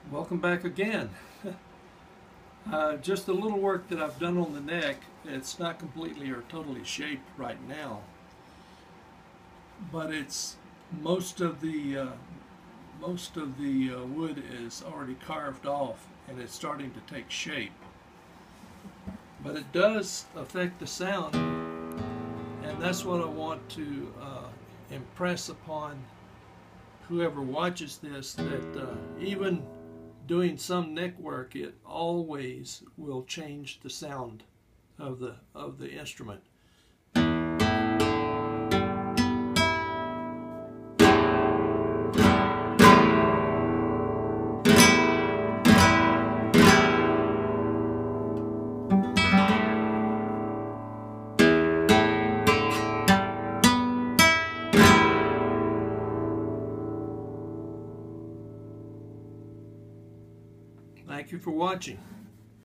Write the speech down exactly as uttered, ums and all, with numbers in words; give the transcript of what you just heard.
Welcome back again. uh, just a little work that I've done on the neck. It's not completely or totally shaped right now, but it's most of the uh, most of the uh, wood is already carved off and it's starting to take shape. But it does affect the sound, and that's what I want to uh, impress upon whoever watches this, that uh, even doing some neck work, it always will change the sound of the of the instrument. Thank you for watching.